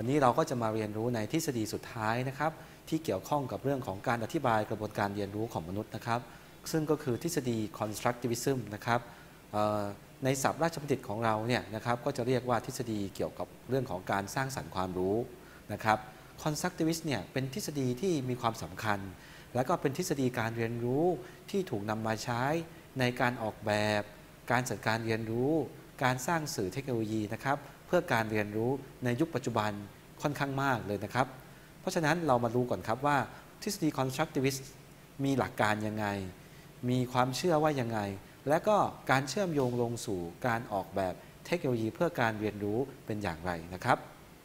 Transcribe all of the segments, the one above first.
วันนี้เราก็จะมาเรียนรู้ในทฤษฎีสุดท้ายนะครับที่เกี่ยวข้องกับเรื่องของการอธิบายกระบวนการเรียนรู้ของมนุษย์นะครับซึ่งก็คือทฤษฎี constructivism นะครับในศัพท์ราชบัณฑิตของเราเนี่ยนะครับก็จะเรียกว่าทฤษฎีเกี่ยวกับเรื่องของการสร้างสรรค์ความรู้นะครับ constructivist เนี่ยเป็นทฤษฎีที่มีความสำคัญและก็เป็นทฤษฎีการเรียนรู้ที่ถูกนำมาใช้ในการออกแบบการจัดการเรียนรู้การสร้างสื่อเทคโนโลยีนะครับเพื่อการเรียนรู้ในยุคปัจจุบันค่อนข้างมากเลยนะครับเพราะฉะนั้นเรามาดูก่อนครับว่าทฤษฎี constructivist มีหลักการยังไงมีความเชื่อว่ายังไงและก็การเชื่อมโยงลงสู่การออกแบบเทคโนโลยีเพื่อการเรียนรู้เป็นอย่างไรนะครับ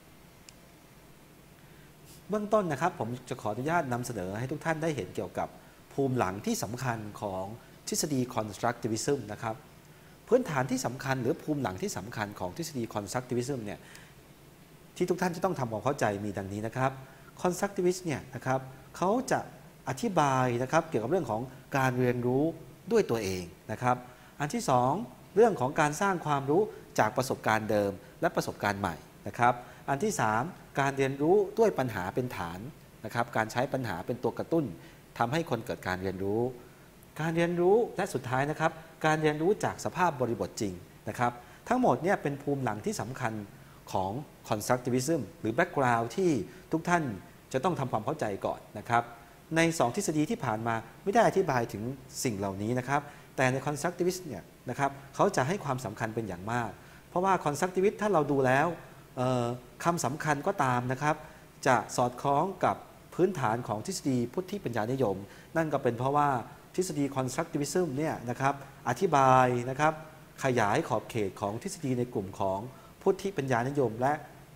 เบื้องต้นนะครับผมจะขออนุญาตนำเสนอให้ทุกท่านได้เห็นเกี่ยวกับภูมิหลังที่สำคัญของทฤษฎี constructivism นะครับพื้นฐานที่สำคัญหรือภูมิหลังที่สำคัญของทฤษฎี constructivism เนี่ยที่ทุกท่านจะต้องทำความเข้าใจมีดังนี้นะครับ constructivist เนี่ยนะครับเขาจะอธิบายนะครับเกี่ยวกับเรื่องของการเรียนรู้ด้วยตัวเองนะครับอันที่2เรื่องของการสร้างความรู้จากประสบการณ์เดิมและประสบการณ์ใหม่นะครับอันที่3การเรียนรู้ด้วยปัญหาเป็นฐานนะครับการใช้ปัญหาเป็นตัวกระตุ้นทำให้คนเกิดการเรียนรู้การเรียนรู้และสุดท้ายนะครับการเรียนรู้จากสภาพบริบทจริงนะครับทั้งหมดเนี่ยเป็นภูมิหลังที่สำคัญของ constructivism หรือ background ที่ทุกท่านจะต้องทำความเข้าใจก่อนนะครับใน2ทฤษฎีที่ผ่านมาไม่ได้อธิบายถึงสิ่งเหล่านี้นะครับแต่ใน constructivist เนี่ยนะครับเขาจะให้ความสำคัญเป็นอย่างมากเพราะว่า constructivist ถ้าเราดูแล้วคำสำคัญก็ตามนะครับจะสอดคล้องกับพื้นฐานของทฤษฎีพุทธิปัญญานิยมนั่นก็เป็นเพราะว่าทฤษฎี constructivism เนี่ยนะครับอธิบายนะครับขยายขอบเขตของทฤษฎีในกลุ่มของพุทธิปัญญานิยมและ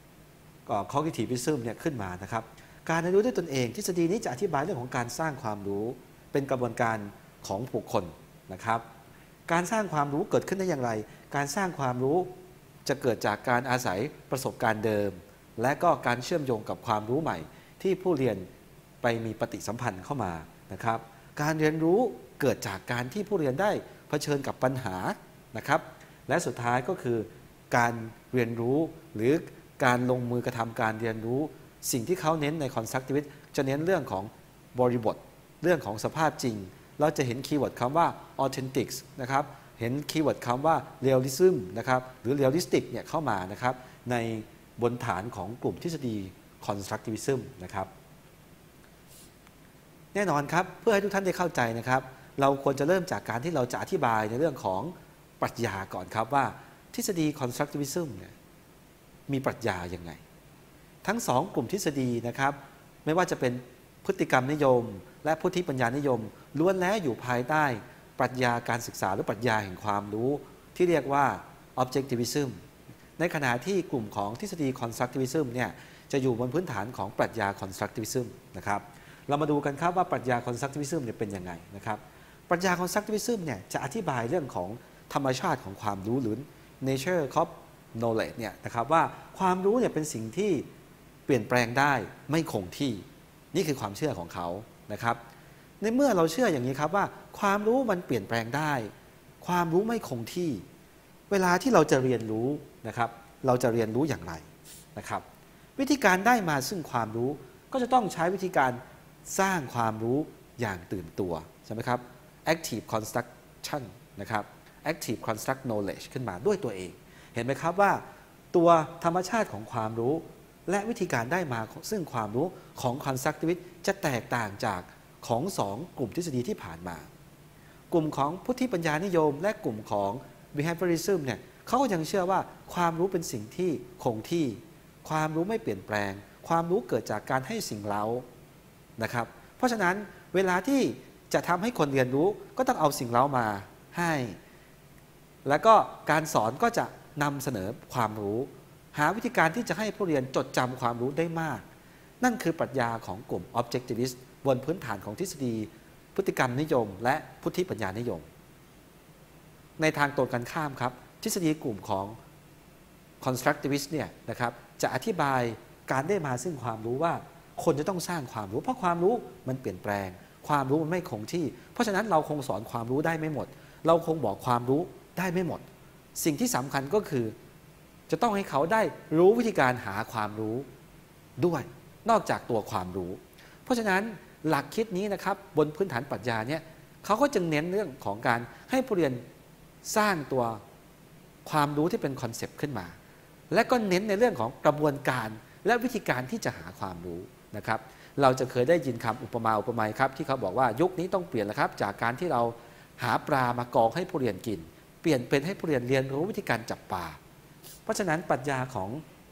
cognitivism เนี่ยขึ้นมานะครับการเรียนรู้ด้วยตนเองทฤษฎีนี้จะอธิบายเรื่องของการสร้างความรู้เป็นกระบวนการของบุคคลนะครับการสร้างความรู้เกิดขึ้นได้อย่างไรการสร้างความรู้จะเกิดจากการอาศัยประสบการณ์เดิมและก็การเชื่อมโยงกับความรู้ใหม่ที่ผู้เรียนไปมีปฏิสัมพันธ์เข้ามานะครับการเรียนรู้เกิดจากการที่ผู้เรียนได้เผชิญกับปัญหานะครับและสุดท้ายก็คือการเรียนรู้หรือการลงมือกระทำการเรียนรู้สิ่งที่เขาเน้นใน constructivist จะเน้นเรื่องของบริบทเรื่องของสภาพจริงเราจะเห็นคีย์เวิร์ดคำว่า authentic นะครับเห็นคีย์เวิร์ดคำว่า realism นะครับหรือ realistic เนี่ยเข้ามานะครับในบนฐานของกลุ่มทฤษฎี constructivism นะครับแน่นอนครับเพื่อให้ทุกท่านได้เข้าใจนะครับเราควรจะเริ่มจากการที่เราจะอธิบายในเรื่องของปรัชญาก่อนครับว่าทฤษฎี constructivism เนี่ยมีปรัชญายังไงทั้ง2กลุ่มทฤษฎีนะครับไม่ว่าจะเป็นพฤติกรรมนิยมและพุทธิปัญญานิยมล้วนแล้วอยู่ภายใต้ปรัชญาการศึกษาหรือปรัชญาแห่งความรู้ที่เรียกว่า objectivism ในขณะที่กลุ่มของทฤษฎี constructivism เนี่ยจะอยู่บนพื้นฐานของปรัชญา constructivism นะครับเรามาดูกันครับว่าปรัชญา constructivism เนี่ยเป็นยังไงนะครับปรัชญา constructivism เนี่ยจะอธิบายเรื่องของธรรมชาติของความรู้หรือ nature of knowledge เนี่ยนะครับว่าความรู้เนี่ยเป็นสิ่งที่เปลี่ยนแปลงได้ไม่คงที่นี่คือความเชื่อของเขานะครับในเมื่อเราเชื่ออย่างนี้ครับว่าความรู้มันเปลี่ยนแปลงได้ความรู้ไม่คงที่เวลาที่เราจะเรียนรู้นะครับเราจะเรียนรู้อย่างไรนะครับวิธีการได้มาซึ่งความรู้ก็จะต้องใช้วิธีการสร้างความรู้อย่างตื่นตัวใช่ไหมครับ active construction นะครับ active construct knowledge ขึ้นมาด้วยตัวเองเห็นไหมครับว่าตัวธรรมชาติของความรู้และวิธีการได้มาซึ่งความรู้ของ constructivist จะแตกต่างจากของ2กลุ่มทฤษฎีที่ผ่านมากลุ่มของพุทธิปัญญานิยมและกลุ่มของ behaviorism เนี่ยเขาก็ยังเชื่อว่าความรู้เป็นสิ่งที่คงที่ความรู้ไม่เปลี่ยนแปลงความรู้เกิดจากการให้สิ่งเร้านะครับเพราะฉะนั้นเวลาที่จะทำให้คนเรียนรู้ก็ต้องเอาสิ่งเร้ามาให้แล้วก็การสอนก็จะนำเสนอความรู้หาวิธีการที่จะให้ผู้เรียนจดจำความรู้ได้มากนั่นคือปรัชญาของกลุ่ม objectivist บนพื้นฐานของทฤษฎีพฤติกรรมนิยมและพุทธิปัญญานิยมในทางตรงกันข้ามครับทฤษฎีกลุ่มของ constructivist เนี่ยนะครับจะอธิบายการได้มาซึ่งความรู้ว่าคนจะต้องสร้างความรู้เพราะความรู้มันเปลี่ยนแปลงความรู้มันไม่คงที่เพราะฉะนั้นเราคงสอนความรู้ได้ไม่หมดเราคงบอกความรู้ได้ไม่หมดสิ่งที่สำคัญก็คือจะต้องให้เขาได้รู้วิธีการหาความรู้ด้วยนอกจากตัวความรู้ เพราะฉะนั้นหลักคิดนี้นะครับบนพื้นฐานปรัชญาเนี่ยเขาก็จึงเน้นเรื่องของการให้ผู้เรียนสร้างตัวความรู้ที่เป็นคอนเซปต์ขึ้นมาและก็เน้นในเรื่องของกระบวนการและวิธีการที่จะหาความรู้นะครับเราจะเคยได้ยินคำอุปมาอุปไมยครับที่เขาบอกว่ายุคนี้ต้องเปลี่ยนแล้วครับจากการที่เราหาปลามากองให้ผู้เรียนกินเปลี่ยนเป็นให้ผู้เรียนเรียนรู้วิธีการจับปลาเพราะฉะนั้นปรัชญาของ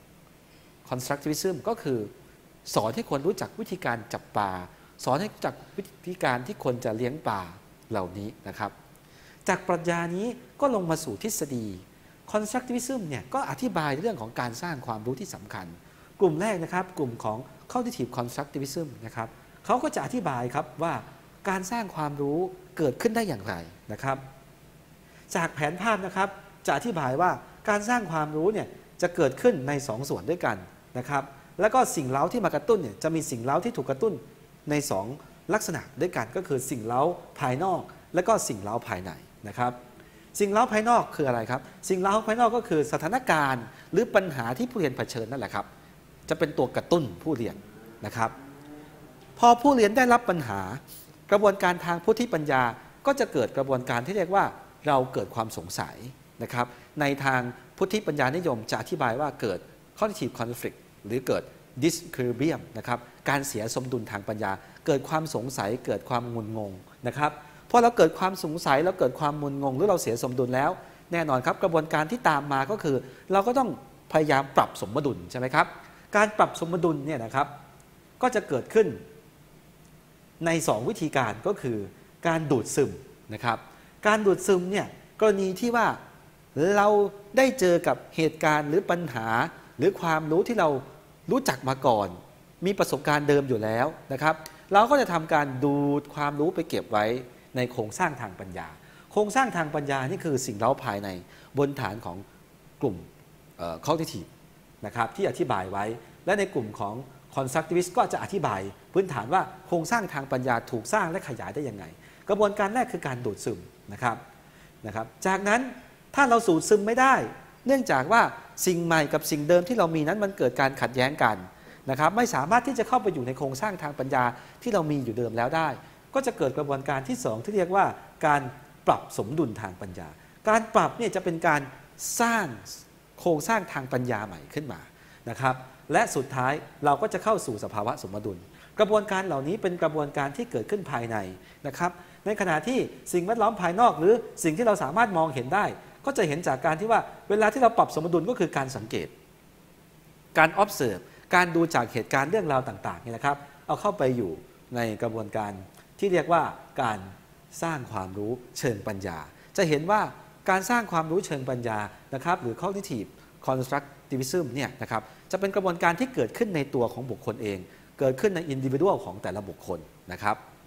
constructivism ก็คือสอนให้คนรู้จักวิธีการจับปลาสอนให้รู้จักวิธีการที่คนจะเลี้ยงปลาเหล่านี้นะครับจากปรัชญานี้ก็ลงมาสู่ทฤษฎี constructivism เนี่ยก็อธิบายเรื่องของการสร้างความรู้ที่สำคัญกลุ่มแรกนะครับกลุ่มของ cognitive constructivism นะครับเขาก็จะอธิบายครับว่าการสร้างความรู้เกิดขึ้นได้อย่างไรนะครับจากแผนภาพนะครับจะอธิบายว่าการสร้างความรู้เนี่ยจะเกิดขึ้นใน2 ส่วนด้วยกันนะครับแล้วก็สิ่งเร้าที่มากระตุ้นเนี่ยจะมีสิ่งเร้าที่ถูกกระตุ้นใน2 ลักษณะด้วยกันก็คือสิ่งเร้าภายนอกและก็สิ่งเร้าภายในนะครับสิ่งเร้าภายนอกคืออะไรครับสิ่งเร้าภายนอกก็คือสถานการณ์หรือปัญหาที่ผู้เรียนเผชิญนั่นแหละครับจะเป็นตัวกระตุ้นผู้เรียนนะครับพอผู้เรียนได้รับปัญหากระบวนการทางพุทธิปัญญาก็จะเกิดกระบวนการที่เรียกว่าเราเกิดความสงสัยนะครับในทางพุทธิปัญญานิยมจะอธิบายว่าเกิด cognitive conflict หรือเกิด disequilibrium นะครับการเสียสมดุลทางปัญญาเกิดความสงสัยเกิดความงุนงงนะครับพอเราเกิดความสงสัยเราเกิดความงุนงงหรือเราเสียสมดุลแล้วแน่นอนครับกระบวนการที่ตามมาก็คือเราก็ต้องพยายามปรับสมดุลใช่ไหมครับการปรับสมดุลเนี่ยนะครับก็จะเกิดขึ้นใน2 วิธีการก็คือการดูดซึมนะครับการดูดซึมเนี่ยกรณีที่ว่าเราได้เจอกับเหตุการณ์หรือปัญหาหรือความรู้ที่เรารู้จักมาก่อนมีประสบการณ์เดิมอยู่แล้วนะครับเราก็จะทำการดูดความรู้ไปเก็บไว้ในโครงสร้างทางปัญญาโครงสร้างทางปัญญานี่คือสิ่งเร้าภายในบนฐานของกลุ่มcognitive นะครับที่อธิบายไว้และในกลุ่มของ constructivist ก็จะอธิบายพื้นฐานว่าโครงสร้างทางปัญญาถูกสร้างและขยายได้ยังไงกระบวนการแรกคือการดูดซึมนะครับจากนั้นถ้าเราสูดซึมไม่ได้เนื่องจากว่าสิ่งใหม่กับสิ่งเดิมที่เรามีนั้นมันเกิดการขัดแย้งกันนะครับไม่สามารถที่จะเข้าไปอยู่ในโครงสร้างทางปัญญาที่เรามีอยู่เดิมแล้วได้ก็จะเกิดกระบวนการที่2ที่เรียกว่าการปรับสมดุลทางปัญญาการปรับเนี่ยจะเป็นการสร้างโครงสร้างทางปัญญาใหม่ขึ้นมานะครับและสุดท้ายเราก็จะเข้าสู่สภาวะสมดุลกระบวนการเหล่านี้เป็นกระบวนการที่เกิดขึ้นภายในนะครับในขณะที่สิ่งแวดล้อมภายนอกหรือสิ่งที่เราสามารถมองเห็นได้ก็จะเห็นจากการที่ว่าเวลาที่เราปรับสมดุลก็คือการสังเกตการ observe การดูจากเหตุการณ์เรื่องราวต่างๆนี่นะครับเอาเข้าไปอยู่ในกระบวนการที่เรียกว่าการสร้างความรู้เชิงปัญญาจะเห็นว่าการสร้างความรู้เชิงปัญญานะครับหรือ cognitive constructivism เนี่ยนะครับจะเป็นกระบวนการที่เกิดขึ้นในตัวของบุคคลเองเกิดขึ้นใน individual ของแต่ละบุคคลนะครับ